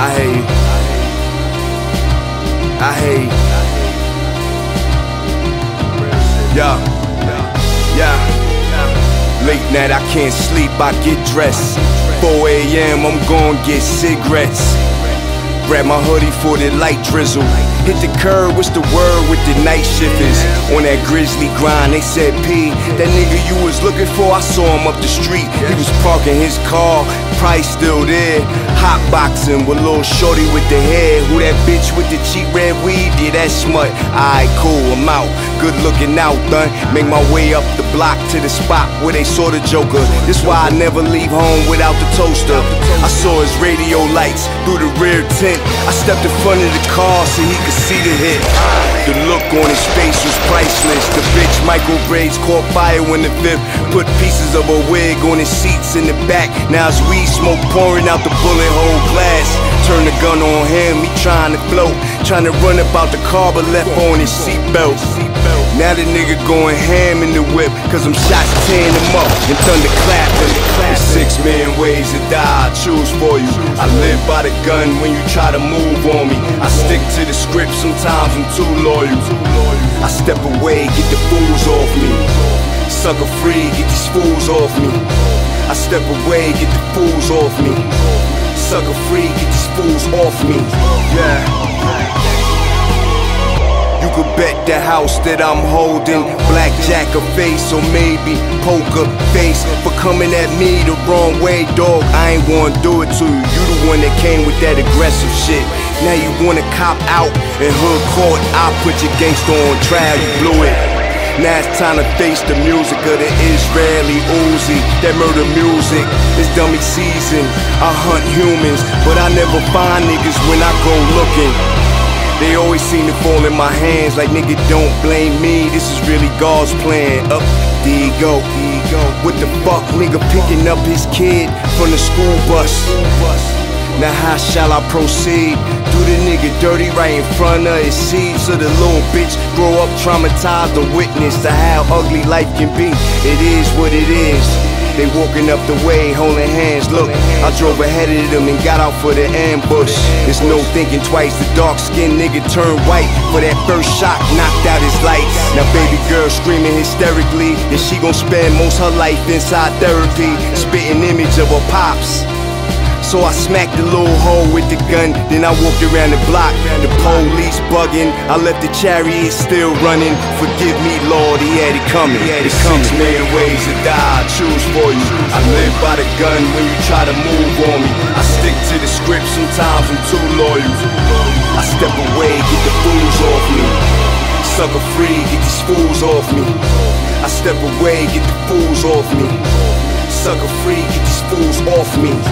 I hear you. I hear you. Yeah. Late night, I can't sleep, I get dressed. 4 a.m., I'm gon' get cigarettes. Grab my hoodie for the light drizzle. Hit the curb, what's the word with the night shifters? On that grizzly grind, they said, P, that nigga you was looking for, I saw him up the street. He was parking his car, price still there. Hot boxing with little shorty with the hair. Who that bitch with the cheap red weed? Yeah, that smut. Alright, cool, I'm out. Good looking out, done. Make my way up the block to the spot where they saw the Joker. This why I never leave home without the toaster. I saw his radio lights through the rear tent. I stepped in front of the car so he could see the hit. The look on his face was priceless. The bitch micro braids caught fire when the fifth put pieces of a wig on his seats in the back. Now it's weed smoke pouring out the bullet hole glass. Turn the gun on him, he trying to float, trying to run about the car but left on his seatbelt. Now the nigga going ham in the whip, cause them shots tearing him up and thunder clapping. There's 6 million ways to die, I choose for you. I live by the gun when you try to move on me. I stick to the script, sometimes I'm too loyal. I step away, get the fools off me. Sucker free, get these fools off me. I step away, get the fools off me. Sucker free, get these fools off me. Yeah. You could bet the house that I'm holding blackjack a face or maybe poker face for coming at me the wrong way, dog. I ain't wanna do it to you. You the one that came with that aggressive shit. Now you wanna cop out in hood court. I put your gangster on trial, you blew it. Now it's time to face the music of the Israeli Uzi. That murder music is dummy season. I hunt humans, but I never find niggas when I go looking. They always seem to fall in my hands like nigga don't blame me. This is really God's plan. Up, there you go. What the fuck, nigga picking up his kid from the school bus. Now how shall I proceed? Do the nigga dirty right in front of his seed, so the little bitch grow up traumatized to witness to how ugly life can be. It is what it is. They walking up the way, holding hands. Look, I drove ahead of them and got out for the ambush. There's no thinking twice. The dark-skinned nigga turned white for that first shot, knocked out his lights. Now baby girl screaming hysterically that she gon' spend most her life inside therapy, spitting image of her pops. So I smacked the little hole with the gun, then I walked around the block. The police bugging, I left the chariot still running. Forgive me, Lord, he had it coming. There's 6 million ways to die, I choose for you. I live by the gun when you try to move on me. I stick to the script, sometimes I'm too loyal. I step away, get the fools off me. Sucker free, get these fools off me. I step away, get the fools off me. Sucker free, get these fools off me.